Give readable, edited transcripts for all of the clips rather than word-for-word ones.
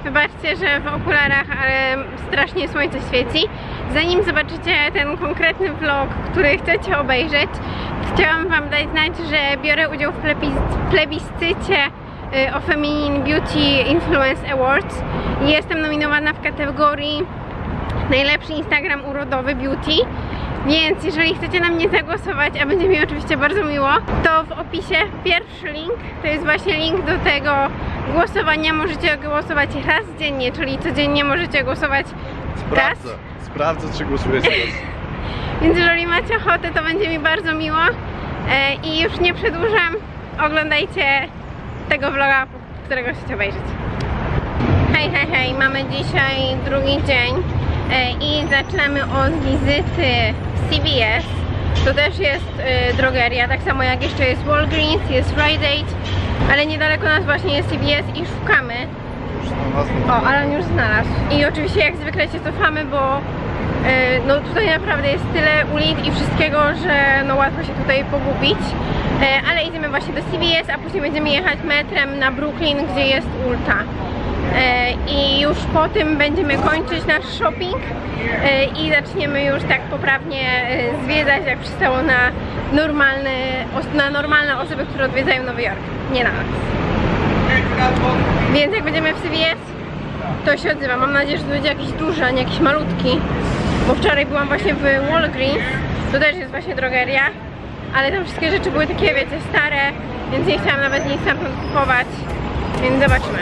Wybaczcie, że w okularach, ale strasznie słońce świeci. Zanim zobaczycie ten konkretny vlog, który chcecie obejrzeć, chciałam wam dać znać, że biorę udział w plebiscycie o Feminine Beauty Influence Awards. Jestem nominowana w kategorii najlepszy Instagram urodowy beauty. Więc jeżeli chcecie na mnie zagłosować, a będzie mi oczywiście bardzo miło, to w opisie pierwszy link, to jest właśnie link do tego głosowania. Możecie głosować raz dziennie, czyli codziennie możecie głosować raz. Sprawdzę, czy głosujecie raz. Więc jeżeli macie ochotę, to będzie mi bardzo miło. I już nie przedłużam, oglądajcie tego vloga, którego chcecie obejrzeć. Hej, hej, hej, mamy dzisiaj drugi dzień i zaczynamy od wizyty w CVS. To też jest drogeria, tak samo jak jeszcze jest Walgreens, jest Rite Aid, ale niedaleko nas właśnie jest CVS i szukamy. O, Alan już znalazł. I oczywiście jak zwykle się cofamy, bo no tutaj naprawdę jest tyle ulic i wszystkiego, że no łatwo się tutaj pogubić. Ale idziemy właśnie do CVS, a później będziemy jechać metrem na Brooklyn, gdzie jest Ulta. I już po tym będziemy kończyć nasz shopping i zaczniemy już tak poprawnie zwiedzać, jak przystało na normalne osoby, które odwiedzają Nowy Jork, nie na nas. Więc jak będziemy w CVS, to się odzywa. Mam nadzieję, że to będzie jakiś duży, a nie jakiś malutki, bo wczoraj byłam właśnie w Walgreens, to też jest właśnie drogeria, ale tam wszystkie rzeczy były takie, wiecie, stare, więc nie chciałam nawet nic stamtąd kupować, więc zobaczymy.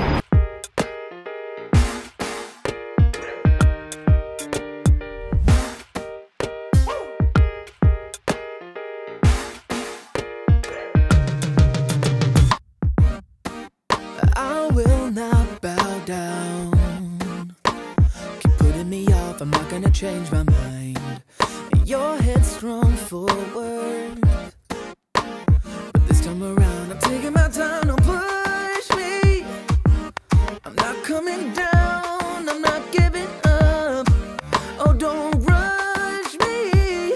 I'm not gonna change my mind. Your head's strong forward, but this time around I'm taking my time. Don't push me. I'm not coming down. I'm not giving up. Oh, don't rush me.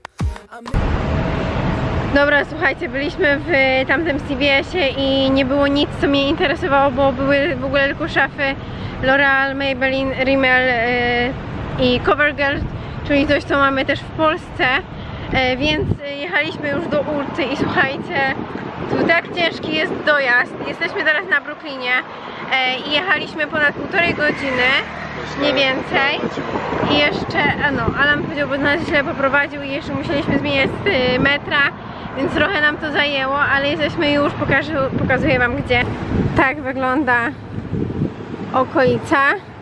Dobra, słuchajcie, byliśmy w tamtym CVS-ie i nie było nic, co mnie interesowało, bo były w ogóle tylko szafy L'Oreal, Maybelline, Rimmel i CoverGirl, czyli coś, co mamy też w Polsce, więc jechaliśmy już do Ulty i słuchajcie, tu tak ciężki jest dojazd. Jesteśmy teraz na Brooklynie i jechaliśmy ponad 1,5 godziny, nie więcej. I jeszcze, no, Alan powiedział, bo nas źle poprowadził i jeszcze musieliśmy zmieniać metra, więc trochę nam to zajęło, ale jesteśmy już, pokazuję wam gdzie. Tak wygląda okolica.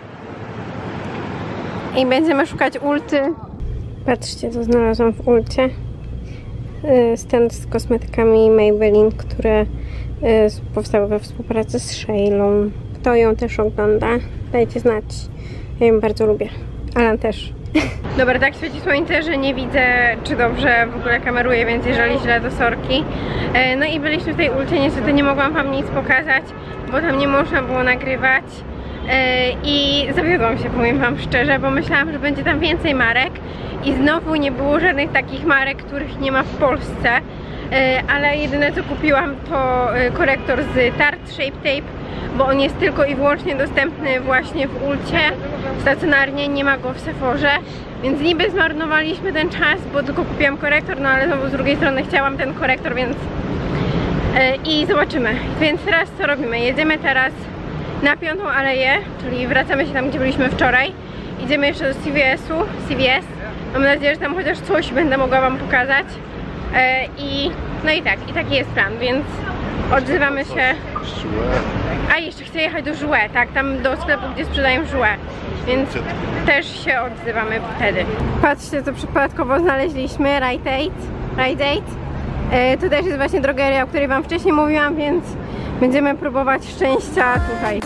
I będziemy szukać Ulty. Patrzcie, co znalazłam w Ulcie. Stand z kosmetykami Maybelline, które powstały we współpracy z Sheilą. Kto ją też ogląda, dajcie znać. Ja ją bardzo lubię. Alan też. Dobra, tak świeci słońce, że nie widzę, czy dobrze w ogóle kameruję, więc jeżeli źle, to sorki. No i byliśmy w tej Ulcie, niestety nie mogłam wam nic pokazać, bo tam nie można było nagrywać. I zawiodłam się, powiem wam szczerze, bo myślałam, że będzie tam więcej marek i znowu nie było żadnych takich marek, których nie ma w Polsce, ale jedyne co kupiłam to korektor z Tarte Shape Tape, bo on jest tylko i wyłącznie dostępny właśnie w Ulcie, stacjonarnie, nie ma go w Sephorze, więc niby zmarnowaliśmy ten czas, bo tylko kupiłam korektor, no ale znowu z drugiej strony chciałam ten korektor, więc i zobaczymy. Więc teraz co robimy? Jedziemy teraz na 5. aleję, czyli wracamy się tam, gdzie byliśmy wczoraj. Idziemy jeszcze do CVS. Mam nadzieję, że tam chociaż coś będę mogła wam pokazać. No i taki jest plan, więc odzywamy się. A jeszcze chcę jechać do Jouet, tak, tam do sklepu, gdzie sprzedają Jouet, więc też się odzywamy wtedy. Patrzcie, co przypadkowo znaleźliśmy, Rite Aid. To też jest właśnie drogeria, o której wam wcześniej mówiłam, więc będziemy próbować szczęścia tutaj.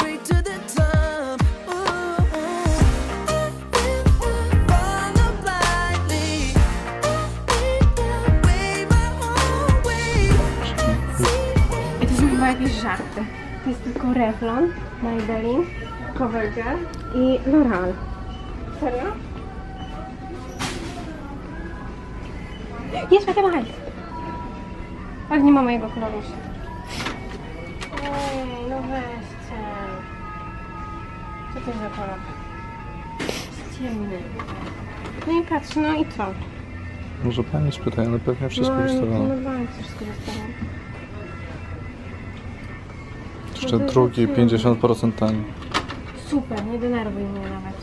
I to są chyba jakieś żarty. To jest tylko Revlon, Maybelline, CoverGirl i L'Oreal. Serio? Jest Fatima. Tak, nie ma mojego koloru. Ej, no weźcie. też za kolor. Ciemny. No i patrz, no i co? Może pani spytaj, ale pewnie wszystko No, wystawione. no bardzo wszystko wystawione. Jeszcze drugi 50% taniej. Super, nie denerwuj mnie nawet.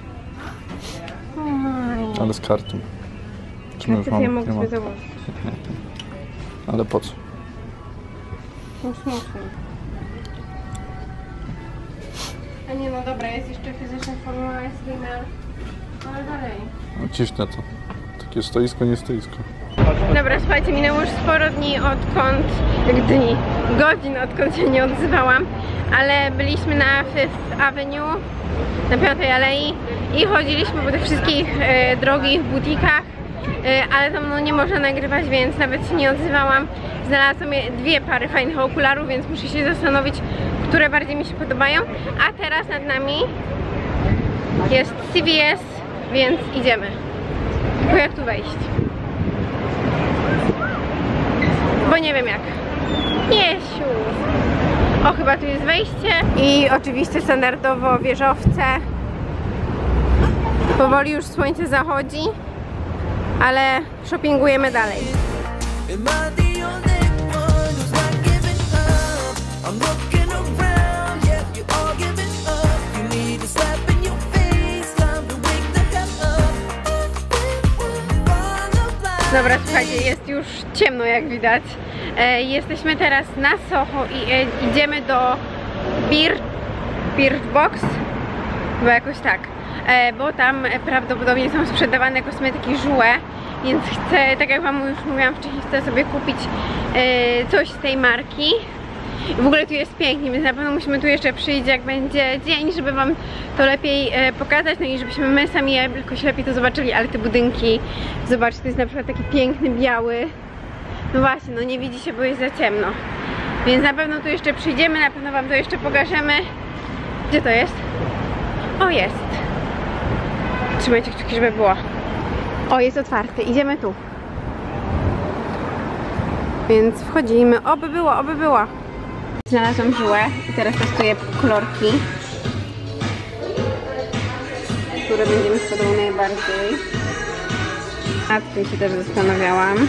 Oj. Ale z kartą. Czy my już Ja mamy? mogę Nie sobie ma. założyć. Ale po co? No smutno. A nie, no dobra, jest jeszcze fizyczna formuła, jest wymiar. Ale dalej. No, ciśnę to. Takie stoisko, nie stoisko. Dobra, słuchajcie, minęło już sporo dni godzin odkąd się nie odzywałam, ale byliśmy na Fifth Avenue, na 5. Alei i chodziliśmy po tych wszystkich drogich butikach, ale tam no, nie można nagrywać, więc nawet się nie odzywałam. Znalazłam dwie pary fajnych okularów, więc muszę się zastanowić, które bardziej mi się podobają. A teraz nad nami jest CVS, więc idziemy. Tylko jak tu wejść? Bo nie wiem jak. Jesiu! O, chyba tu jest wejście. I oczywiście standardowo wieżowce. Powoli już słońce zachodzi, ale shoppingujemy dalej. Am I the only one who's not giving up? I'm looking around, yeah, you're all giving up. You need a slap in your face, time to wake the hell up. Dobra, słuchajcie, jest już ciemno jak widać. Jesteśmy teraz na Soho i idziemy do Birchbox, bo jakoś tak, bo tam prawdopodobnie są sprzedawane kosmetyki Jouer, więc chcę, tak jak wam już mówiłam wcześniej, chcę sobie kupić coś z tej marki. W ogóle tu jest pięknie, więc na pewno musimy tu jeszcze przyjść, jak będzie dzień, żeby wam to lepiej pokazać, no i żebyśmy my sami jakoś lepiej to zobaczyli, ale te budynki, zobaczcie, to jest na przykład taki piękny, biały. No właśnie, no nie widzi się, bo jest za ciemno. Więc na pewno tu jeszcze przyjdziemy, na pewno wam to jeszcze pokażemy. Gdzie to jest? O, jest. Trzymajcie kciuki, żeby było. O, jest otwarty, idziemy tu. Więc wchodzimy, oby było, oby było. Znalazłam Jouer i teraz testuję kolorki, które będzie mi spodobał najbardziej. Nad tym się też zastanawiałam.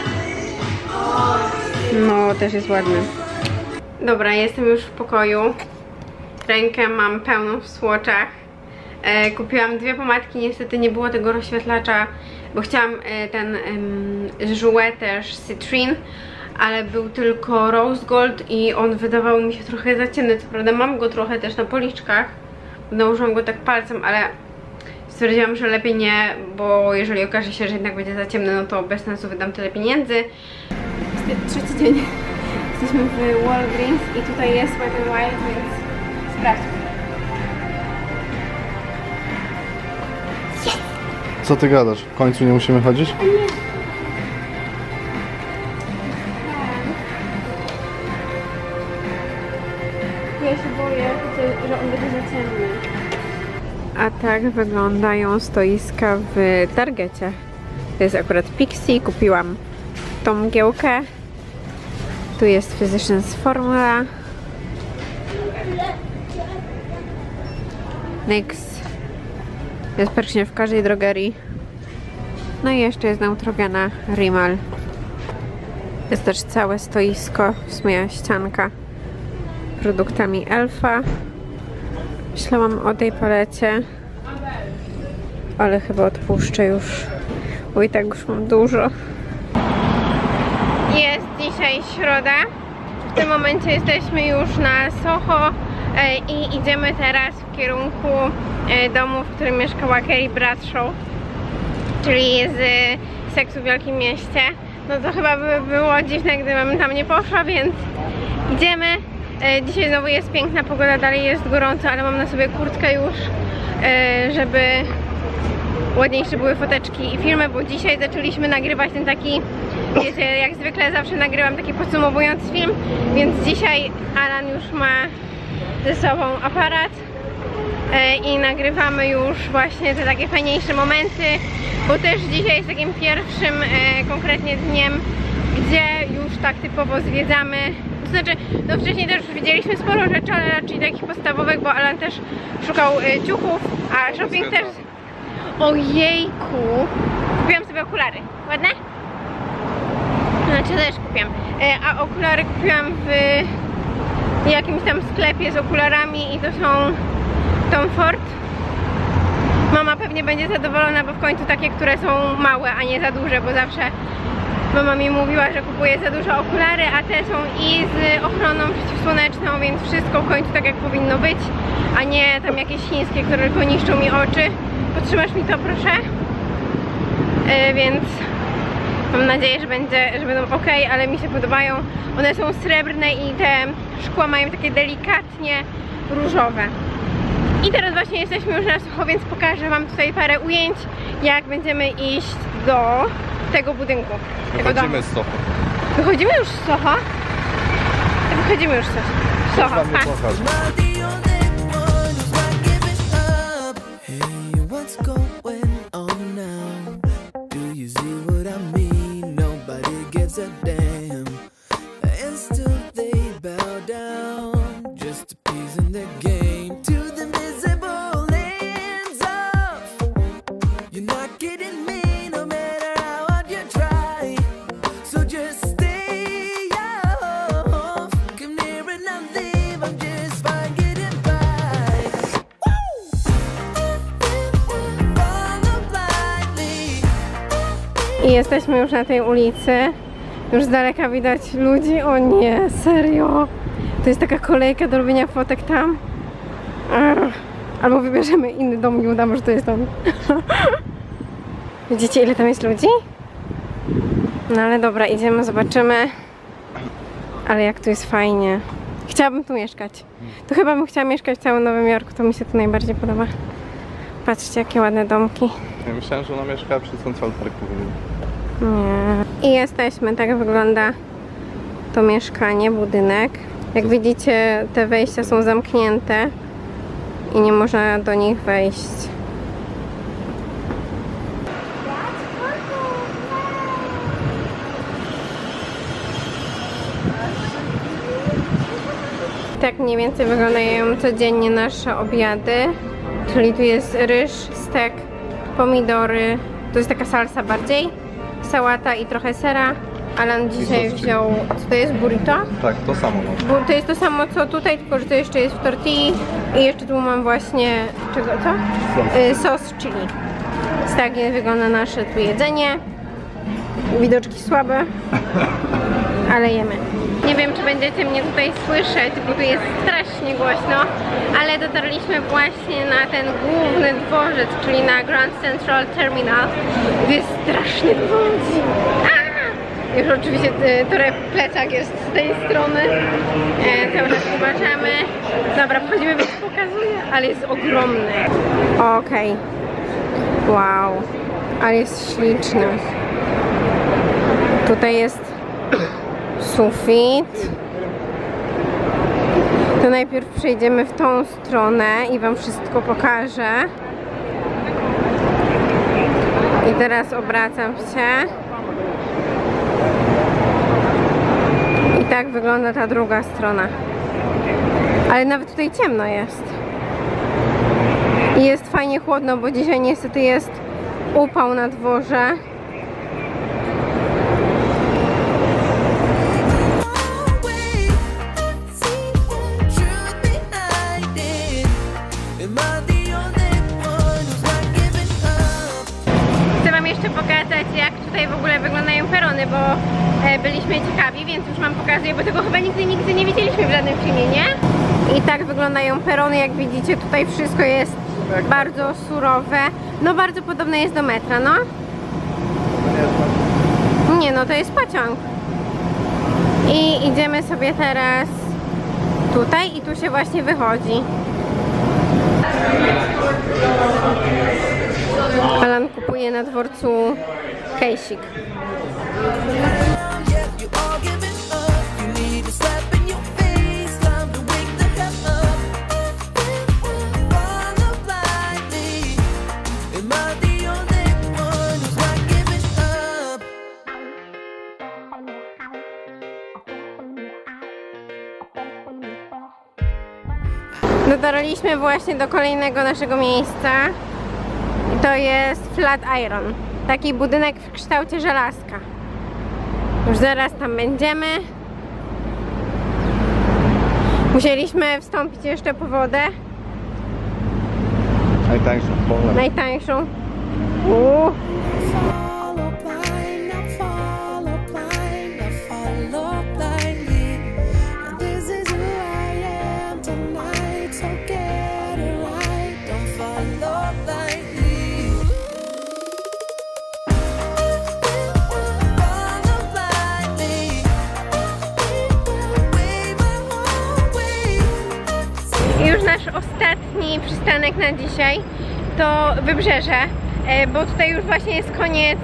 No, też jest ładny. Dobra, jestem już w pokoju. Rękę mam pełną w swatchach. Kupiłam dwie pomadki, niestety nie było tego rozświetlacza, bo chciałam ten Jouer też Citrine, ale był tylko Rose Gold i on wydawał mi się trochę za ciemny. Co prawda mam go trochę też na policzkach, nałożyłam go tak palcem, ale stwierdziłam, że lepiej nie, bo jeżeli okaże się, że jednak będzie za ciemny, no to bez sensu wydam tyle pieniędzy. Trzeci dzień. Jesteśmy w Walgreens i tutaj jest Wet n Wild, więc sprawdźmy. Co ty gadasz? W końcu nie musimy chodzić? Ja się boję, że on będzie za ciemny. A tak wyglądają stoiska w Targecie. To jest akurat Pixie, kupiłam tą mgiełkę. Tu jest Physicians Formula. NYX. Jest praktycznie w każdej drogerii. No i jeszcze jest Neutrogena, Rimmel. Jest też całe stoisko, w sumie ścianka, produktami Elfa. Myślałam o tej palecie, ale chyba odpuszczę już, bo i tak już mam dużo. Jest dzisiaj środa. W tym momencie jesteśmy już na Soho i idziemy teraz w kierunku domu, w którym mieszkała Carrie Bradshaw, czyli z Seksu w Wielkim Mieście. No to chyba by było dziwne, gdybym tam nie poszła, więc idziemy. Dzisiaj znowu jest piękna pogoda, dalej jest gorąco, ale mam na sobie kurtkę już, żeby ładniejsze były foteczki i filmy, bo dzisiaj zaczęliśmy nagrywać ten taki, wiecie, jak zwykle zawsze nagrywam taki podsumowujący film, więc dzisiaj Alan już ma ze sobą aparat i nagrywamy już właśnie te takie fajniejsze momenty, bo też dzisiaj jest takim pierwszym konkretnie dniem, gdzie już tak typowo zwiedzamy To znaczy, no wcześniej też już widzieliśmy sporo rzeczy, ale raczej takich podstawowych, bo Alan też szukał ciuchów, a shopping też... Ojejku! Kupiłam sobie okulary. Ładne? Znaczy też kupiłam. A okulary kupiłam w jakimś tam sklepie z okularami i to są Tom Ford. Mama pewnie będzie zadowolona, bo w końcu takie, które są małe, a nie za duże, bo zawsze mama mi mówiła, że kupuje za duże okulary, a te są i z ochroną przeciwsłoneczną, więc wszystko w końcu tak jak powinno być, a nie tam jakieś chińskie, które tylko niszczą mi oczy. Podtrzymasz mi to, proszę? Więc mam nadzieję, że będą ok, ale mi się podobają. One są srebrne i te szkła mają takie delikatnie różowe. I teraz właśnie jesteśmy już na Soho, więc pokażę wam tutaj parę ujęć, jak będziemy iść do tego budynku. Wychodzimy z Soho. Wychodzimy już z Soho? Wychodzimy już z Soho. Pa. What's going on now? Do you see what I mean? Nobody gives a damn, and still they bow down, just appeasing the game to the visible ends of. You're not kidding me, no matter how hard you try. So just stay off. Come near and I'll leave. I'm just fine getting by. I jesteśmy już na tej ulicy. Już z daleka widać ludzi. O nie, serio. To jest taka kolejka do robienia fotek tam. Albo wybierzemy inny dom i udamy, że to jest dom. Widzicie, ile tam jest ludzi? No ale dobra, idziemy, zobaczymy. Ale jak tu jest fajnie. Chciałabym tu mieszkać. To chyba bym chciała mieszkać w całym Nowym Jorku. To mi się tu najbardziej podoba. Patrzcie, jakie ładne domki. Ja myślałem, że ona mieszka przy Central Parku. Nie. I jesteśmy, tak wygląda to mieszkanie, budynek. Jak widzicie, te wejścia są zamknięte i nie można do nich wejść. Tak mniej więcej wyglądają codziennie nasze obiady. Czyli tu jest ryż, stek, pomidory, to jest taka salsa bardziej, sałata i trochę sera. Alan dzisiaj wziął, co to jest, burrito? Tak, to samo mam. To jest to samo co tutaj, tylko że to jeszcze jest w tortilli i jeszcze tu mam właśnie, czego, co? Sos chili. Więc tak wygląda nasze tu jedzenie. Widoczki słabe, ale jemy. Nie wiem, czy będziecie mnie tutaj słyszeć, bo tu jest strasznie głośno, ale dotarliśmy właśnie na ten główny dworzec, czyli na Grand Central Terminal. Jest strasznie dużo ludzi. Już oczywiście plecak jest z tej strony. Cały czas uważamy. Dobra, wchodzimy, więc pokazuję, ale jest ogromny. Okej. Wow. Ale jest śliczny. Tutaj jest sufit. To najpierw przejdziemy w tą stronę i wam wszystko pokażę. I teraz obracam się. I tak wygląda ta druga strona. Ale nawet tutaj ciemno jest. I jest fajnie chłodno, bo dzisiaj niestety jest upał na dworze. Chcę wam jeszcze pokazać, jak tutaj w ogóle wyglądają perony, bo byliśmy ciekawi, więc już wam pokazuję, bo tego chyba nigdy nie widzieliśmy w żadnym filmie, nie? I tak wyglądają perony, jak widzicie, tutaj wszystko jest bardzo surowe. No bardzo podobne jest do metra, no. Nie, no to jest pociąg. I idziemy sobie teraz tutaj i tu się właśnie wychodzi. Alan kupuje na dworcu kejsik. Dotarliśmy właśnie do kolejnego naszego miejsca. I to jest Flatiron. Taki budynek w kształcie żelazka. Już zaraz tam będziemy. Musieliśmy wstąpić jeszcze po wodę. Najtańszą w Polsce. Najtańszą. Follow blind, I follow blind, I follow blindly. And this is who I am tonight, so get it right. Don't follow blindly. Follow blindly. Way my own way. I już nasz ostatni przystanek na dzisiaj to Wybrzeże, bo tutaj już właśnie jest koniec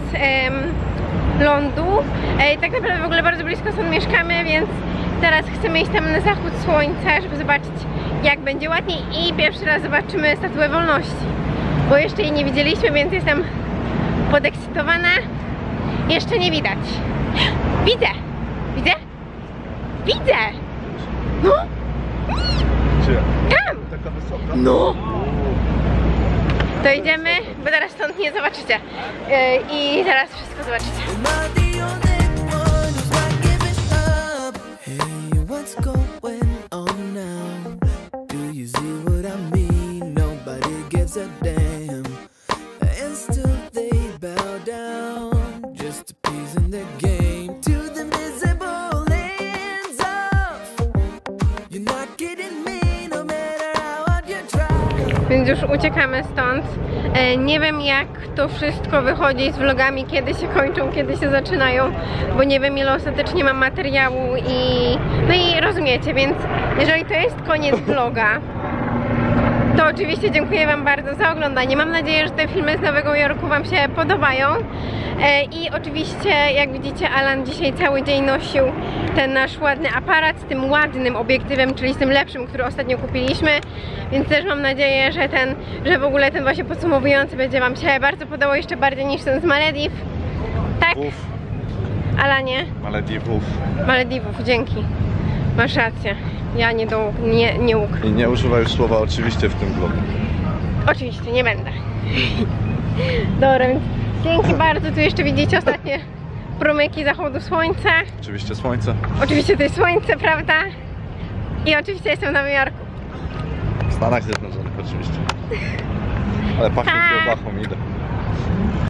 lądu. Tak naprawdę w ogóle bardzo blisko stąd mieszkamy, więc teraz chcemy iść tam na zachód słońca, żeby zobaczyć, jak będzie ładniej, i pierwszy raz zobaczymy Statuę Wolności, bo jeszcze jej nie widzieliśmy, więc jestem podekscytowana. Jeszcze nie widać. Widzę! Widzę! Widzę! No! Gdzie? Tam! Taka wysoka? No! To idziemy, bo teraz stąd nie zobaczycie. I zaraz wszystko zobaczycie. Am I the only one who's not giving up? Hey, what's going on now? Do you see what I mean? Nobody gives a damn, and still they bow down, just appeasing the game to the visible ends of. You're not kidding me, no matter how hard you try. Więc już uciekamy stąd. Nie wiem, jak to wszystko wychodzi z vlogami, kiedy się kończą, kiedy się zaczynają, bo nie wiem, ile ostatecznie mam materiału no i rozumiecie, więc jeżeli to jest koniec vloga, to oczywiście dziękuję wam bardzo za oglądanie. Mam nadzieję, że te filmy z Nowego Jorku wam się podobają. I oczywiście, jak widzicie, Alan dzisiaj cały dzień nosił ten nasz ładny aparat z tym ładnym obiektywem, czyli z tym lepszym, który ostatnio kupiliśmy. Więc też mam nadzieję, że w ogóle ten właśnie podsumowujący będzie wam się bardzo podobał, jeszcze bardziej niż ten z Malediw. Tak? Uf. Alanie? Malediwów. Malediwów, dzięki. Masz rację. Ja nie łuk. I nie używaj już słowa oczywiście w tym vlogu. Oczywiście, nie będę. Dobra, więc dzięki bardzo. Tu jeszcze widzicie ostatnie promyki zachodu słońca. Oczywiście słońce. Oczywiście to jest słońce, prawda? I oczywiście jestem w Nowym Jorku. W Stanach Zjednoczonych oczywiście. Ale pachnie Tak. kiełbachą, idę.